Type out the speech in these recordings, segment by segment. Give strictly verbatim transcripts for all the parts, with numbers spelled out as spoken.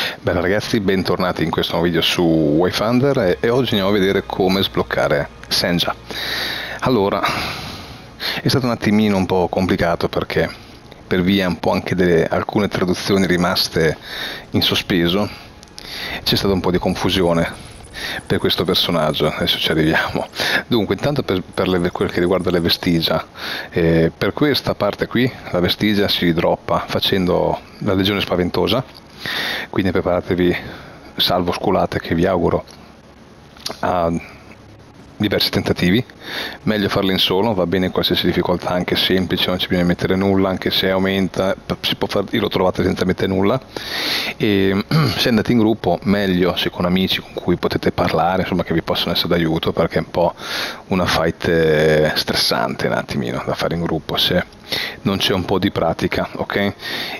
Bene ragazzi, bentornati in questo nuovo video su Wayfinder e, e oggi andiamo a vedere come sbloccare Senja. Allora, è stato un attimino un po' complicato perché per via un po' anche delle alcune traduzioni rimaste in sospeso c'è stata un po' di confusione per questo personaggio. Adesso ci arriviamo. Dunque, intanto per, per le, quel che riguarda le vestigia, eh, per questa parte qui la vestigia si droppa facendo la Legione Spaventosa, quindi preparatevi, salvo sculate che vi auguro a diversi tentativi. Meglio farlo in solo, va bene in qualsiasi difficoltà, anche semplice, non ci bisogna mettere nulla, anche se aumenta si può far, io lo trovate senza mettere nulla. E se andate in gruppo meglio se con amici con cui potete parlare, insomma, che vi possono essere d'aiuto, perché è un po' una fight stressante un attimino da fare in gruppo se non c'è un po' di pratica, ok?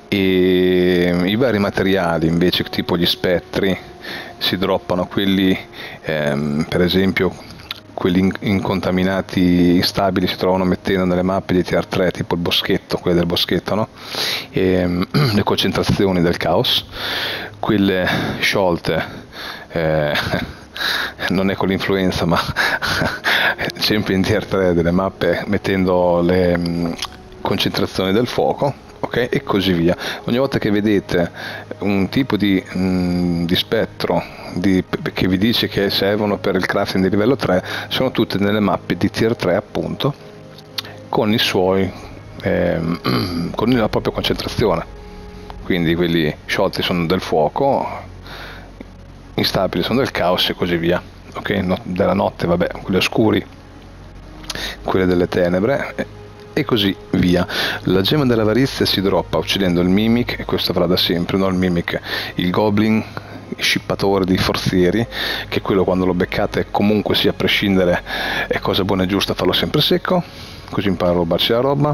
E i vari materiali invece, tipo gli spettri, si droppano quelli ehm, per esempio quelli incontaminati instabili si trovano mettendo nelle mappe di tier tre, tipo il boschetto, quelle del boschetto, no? E, um, le concentrazioni del caos, quelle sciolte, eh, non è con l'influenza, ma sempre in tier tre delle mappe mettendo le um, concentrazioni del fuoco. Okay? E così via. Ogni volta che vedete un tipo di, mh, di spettro di, che vi dice che servono per il crafting di livello tre, sono tutte nelle mappe di tier tre, appunto, con i suoi ehm, con la propria concentrazione. Quindi quelli sciolti sono del fuoco, instabili sono del caos e così via. Okay? No, della notte, vabbè, quelli oscuri, quelle delle tenebre e così via. La gemma dell'avarizia si droppa uccidendo il mimic, e questo avrà da sempre, no? Il mimic, il goblin, il scippatore di forzieri, che quello quando lo beccate comunque sia a prescindere è cosa buona e giusta farlo sempre secco, così impara a rubarci la roba.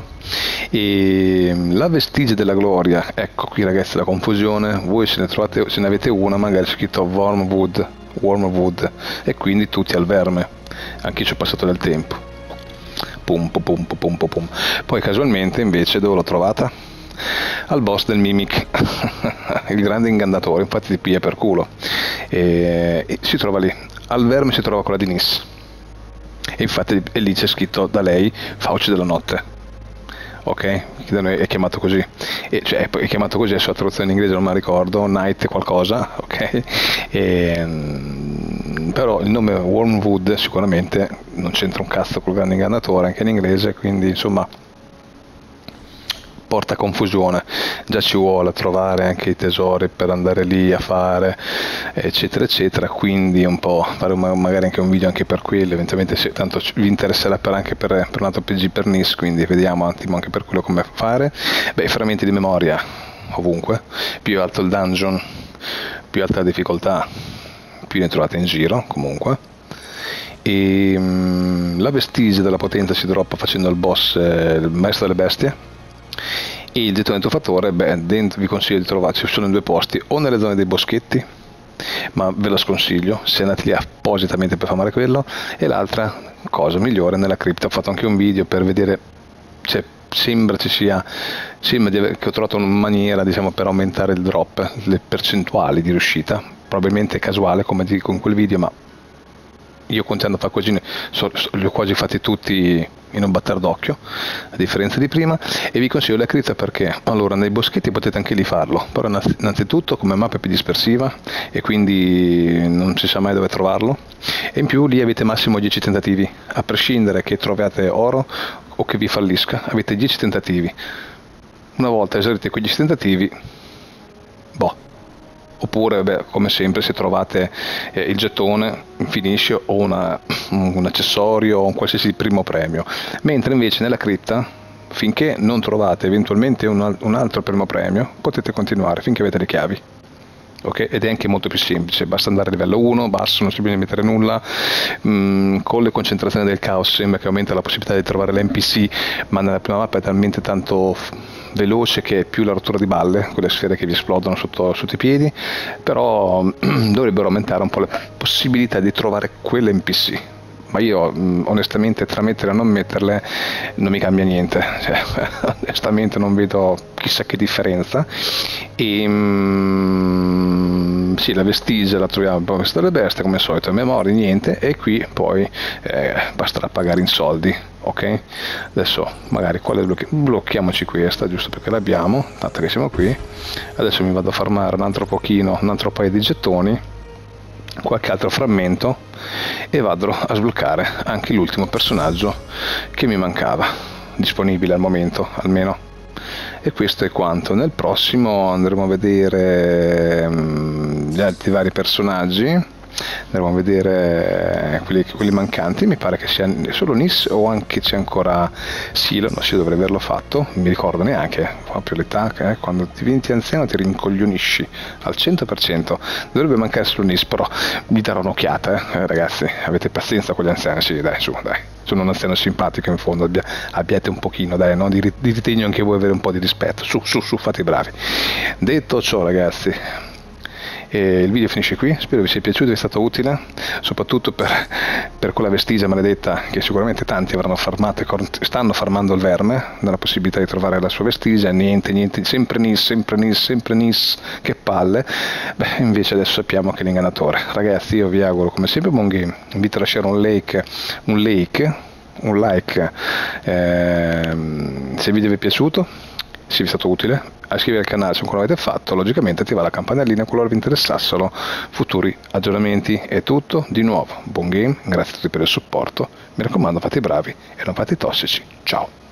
E la vestigia della gloria, ecco qui ragazzi la confusione, voi se ne trovate, se ne avete una magari scritto Wormwood, Wormwood e quindi tutti al verme, anche io ci ho passato del tempo. Pum, pum, pum, pum, pum, pum. Poi casualmente invece dove l'ho trovata? Al boss del mimic, il grande ingannatore, infatti ti piglia per culo, e, e si trova lì. Al verme si trova quella di Nis, e infatti e lì c'è scritto da lei Fauci della notte, ok? Da noi è chiamato così, e, cioè è chiamato così, è sua traduzione in inglese non me la ricordo, Night qualcosa, ok? E, però il nome Wormwood sicuramente non c'entra un cazzo col grande ingannatore anche in inglese, quindi insomma porta confusione. Già ci vuole trovare anche i tesori per andare lì a fare eccetera eccetera, quindi un po' fare magari anche un video anche per quello, eventualmente se tanto vi interesserà per anche per, per un altro P G per Nis, quindi vediamo un attimo anche per quello come fare. Beh, frammenti di memoria ovunque, più alto il dungeon più alta la difficoltà, più ne trovate in giro comunque. E mh, la vestigia della potenza si droppa facendo il boss, eh, il maestro delle bestie, e il gettone truffatore, beh, dentro vi consiglio di trovarci, sono in due posti, o nelle zone dei boschetti, ma ve lo sconsiglio se andate lì appositamente per fare quello, e l'altra cosa migliore nella cripta. Ho fatto anche un video per vedere, cioè, sembra ci sia, sembra di aver, che ho trovato una maniera, diciamo, per aumentare il drop, le percentuali di riuscita, probabilmente casuale come dico in quel video, ma io continuando a fare così, so, so, li ho quasi fatti tutti in un batter d'occhio, a differenza di prima. E vi consiglio la cripta perché, allora, nei boschetti potete anche lì farlo, però innanzitutto come mappa è più dispersiva e quindi non si sa mai dove trovarlo, e in più lì avete massimo dieci tentativi, a prescindere che troviate oro o che vi fallisca, avete dieci tentativi. Una volta esaurite quei dieci tentativi, boh. Oppure, beh, come sempre, se trovate eh, il gettone, un finish o una, un accessorio o un qualsiasi primo premio. Mentre invece nella cripta, finché non trovate eventualmente un, un altro primo premio, potete continuare finché avete le chiavi. Okay? Ed è anche molto più semplice, basta andare a livello uno, basso, non si bisogna mettere nulla. Mm, con le concentrazioni del caos sembra che aumenta la possibilità di trovare l'N P C, ma nella prima mappa è talmente tanto veloce che è più la rottura di balle, quelle sfere che vi esplodono sotto, sotto i piedi, però dovrebbero aumentare un po' le possibilità di trovare quelle N P C. Ma io onestamente tra metterle e non metterle non mi cambia niente, cioè, onestamente non vedo chissà che differenza. E mm, sì, la vestigia la troviamo proprio questa delle bestie come al solito, memoria niente, e qui poi eh, basterà pagare in soldi. Ok, adesso magari quale blocchi- blocchiamoci questa, giusto perché l'abbiamo, tanto che siamo qui. Adesso mi vado a farmare un altro pochino, un altro paio di gettoni, qualche altro frammento, e vado a sbloccare anche l'ultimo personaggio che mi mancava, disponibile al momento almeno. E questo è quanto. Nel prossimo andremo a vedere um, gli altri vari personaggi, andremo a vedere quelli, quelli mancanti. Mi pare che sia solo Nis, o anche c'è ancora Silo, no, si dovrebbe averlo fatto, non mi ricordo neanche, proprio l'età, eh, quando diventi anziano ti rincoglionisci al cento per cento. Dovrebbe mancare solo Nis, però vi darò un'occhiata, eh, ragazzi, avete pazienza con gli anziani, sì, dai, su, dai. Sono un anziano simpatico in fondo, abbia, abbiate un pochino, dai, no? di, di ritegno anche voi avere un po' di rispetto, su, su, su, fate i bravi. Detto ciò, ragazzi, e il video finisce qui, spero vi sia piaciuto, vi sia stato utile, soprattutto per, per quella vestigia maledetta che sicuramente tanti avranno farmato e stanno farmando il verme, dalla possibilità di trovare la sua vestigia. Niente, niente, sempre Nis, sempre Nis, sempre Nis, che palle. Beh, invece adesso sappiamo che è l'ingannatore. Ragazzi, io vi auguro come sempre buon game, invito a lasciare un like, un like, un like ehm, se il video vi è piaciuto, se vi è stato utile, a iscrivervi al canale se ancora non l'avete fatto, logicamente attivare la campanellina qualora vi interessassero futuri aggiornamenti. È tutto, di nuovo buon game, grazie a tutti per il supporto, mi raccomando fate i bravi e non fate i tossici, ciao.